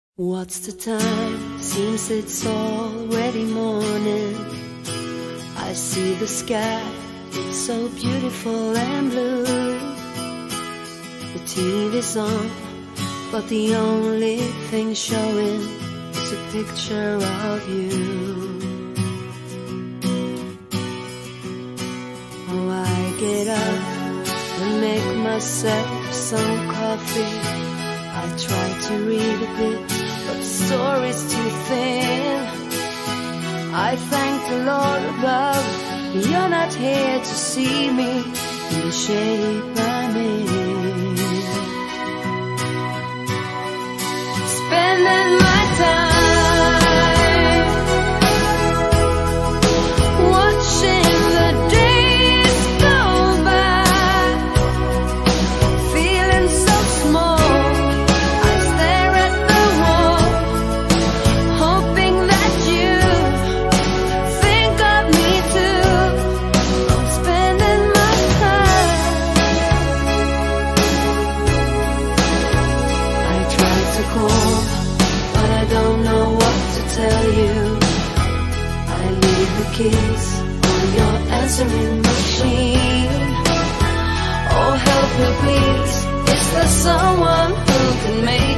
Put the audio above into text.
What's the time? Seems it's already morning. I see the sky, it's so beautiful and blue. The TV's on, but the only thing showing is a picture of you. Oh, I get up and make myself some coffee. I try to read a bit, but the story's too thin. I thank the Lord above, you're not here to see me in the shape I'm in. Spending my time watching the days go by, feeling so small. I stare at the wall, hoping that you think of me too. I'm spending my time. I try to call, but I don't know what to tell you. I leave the keys on your answering machine. Oh, help me please, is there someone who can make